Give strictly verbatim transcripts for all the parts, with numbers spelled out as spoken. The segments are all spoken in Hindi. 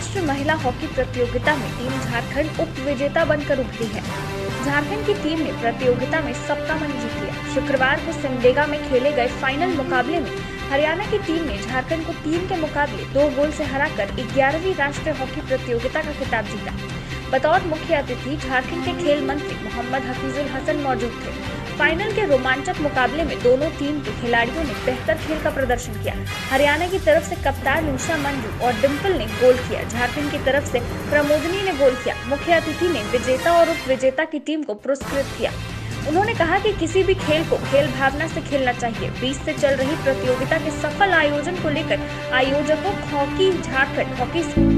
राष्ट्रीय महिला हॉकी प्रतियोगिता में टीम झारखंड उप विजेता बनकर उभरी है। झारखंड की टीम ने प्रतियोगिता में सप्ता मन जीत लिया। शुक्रवार को सिमडेगा में खेले गए फाइनल मुकाबले में हरियाणा की टीम ने झारखंड को तीन के मुकाबले दो गोल से हराकर ग्यारहवीं राष्ट्रीय हॉकी प्रतियोगिता का खिताब जीता। बतौर मुख्य अतिथि झारखंड के खेल मंत्री मोहम्मद हफीजुल हसन मौजूद थे। फाइनल के रोमांचक मुकाबले में दोनों टीम के खिलाड़ियों ने बेहतर खेल का प्रदर्शन किया। हरियाणा की तरफ से कप्तान उषा मंजू और डिम्पल ने गोल किया। झारखंड की तरफ से प्रमोदनी ने गोल किया। मुख्य अतिथि ने विजेता और उप विजेता की टीम को पुरस्कृत किया। उन्होंने कहा कि किसी भी खेल को खेल भावना से खेलना चाहिए। बीस से चल रही प्रतियोगिता के सफल आयोजन को लेकर आयोजकों hockey Jharkhand hockey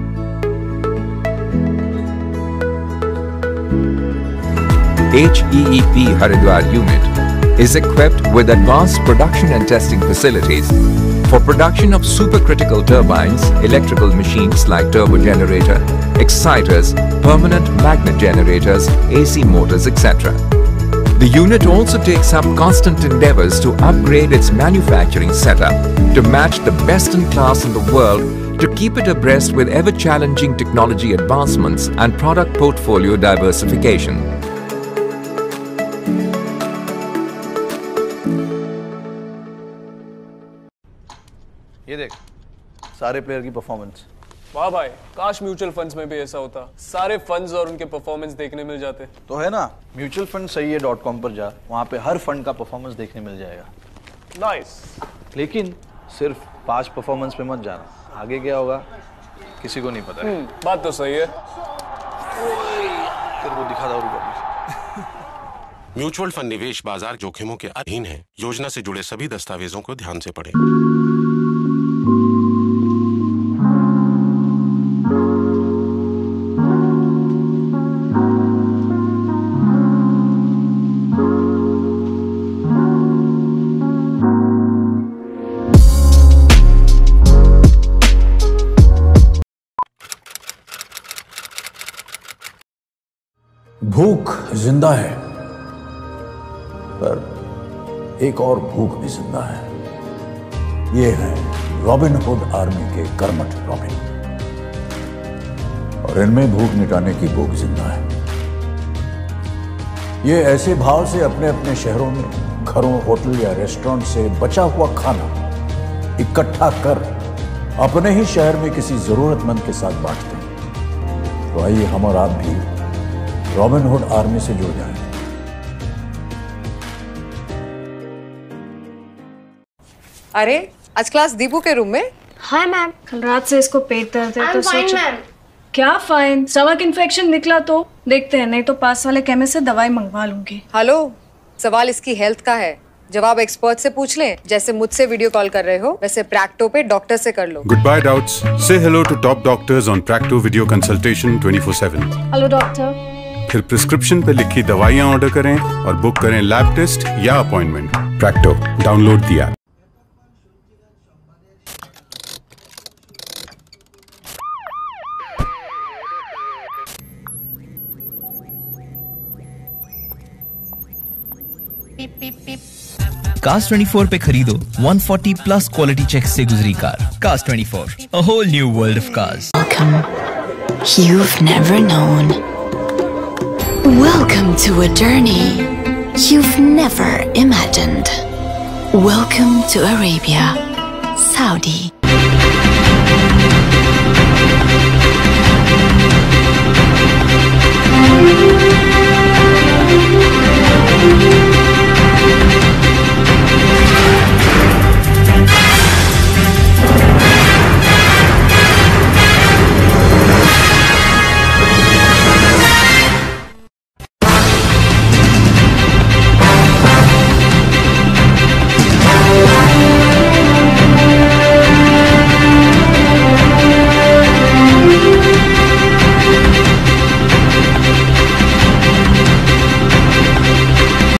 H E E P Haridwar unit is equipped with advanced production and testing facilities for production of supercritical turbines, electrical machines like turbo generator, exciters, permanent magnet generators, A C motors, et cetera. The unit also takes up constant endeavors to upgrade its manufacturing setup to match the best in class in the world, to keep it abreast with ever-challenging technology advancements and product portfolio diversification. ये देख सारे प्लेयर की परफॉर्मेंस। वाह भाई, काश म्यूचुअल फंड्स में भी ऐसा होता, सारे फंड्स और उनके परफॉर्मेंस देखने मिल जाते। तो है ना, म्यूचुअल फंड सही है डॉट कॉम पर जा, वहाँ पे हर फंड का परफॉर्मेंस देखने मिल जाएगा। नाइस। लेकिन सिर्फ पास्ट परफॉर्मेंस पे मत जाना, आगे क्या होगा किसी को नहीं पता है। बात तो सही है। तेरे को दिखा दो। म्यूचुअल फंड निवेश बाजार जोखिमों के अधीन है। योजना से जुड़े सभी दस्तावेजों को ध्यान से पढ़ें। भूख जिंदा है, पर एक और भूख भी जिंदा है। ये है रॉबिन हुड आर्मी के कर्मठ रॉबिन, और इनमें भूख मिटाने की भूख जिंदा है। ये ऐसे भाव से अपने अपने शहरों में घरों, होटल या रेस्टोरेंट से बचा हुआ खाना इकट्ठा कर अपने ही शहर में किसी जरूरतमंद के साथ बांटते हैं। तो आइए हम और आप भी रॉबिन हुड आर्मी से जुड़ जाएं। अरे आज क्लास दीपू के रूम में? हाय मैम, कल रात से इसको पेट दर्द है तो सोच। क्या फाइन? स्टमक इन्फेक्शन निकला तो देखते हैं, नहीं तो पास वाले केमिस्ट से दवाई मंगवा लूंगी। हेलो, सवाल इसकी हेल्थ का है, जवाब एक्सपर्ट से पूछ लें। जैसे मुझसे वीडियो कॉल कर रहे हो वैसे प्रैक्टो पे डॉक्टर से कर लो। Good bye doubts, say hello to top doctors on Practo video consultation twenty four seven. Hello doctor. फिर प्रिस्क्रिप्शन पे लिखी दवाइयाँ ऑर्डर करें और बुक करें लैब टेस्ट या अपॉइंटमेंट। प्रैक्टो, डाउनलोड दिया। कास्ट ट्वेंटी फोर पे खरीदो एक सौ चालीस प्लस क्वालिटी चेक से गुजरी कार। कास्ट twenty four, a whole new world of cars. Welcome. You've never known. Welcome to a journey you've never imagined. Welcome to Arabia, Saudi.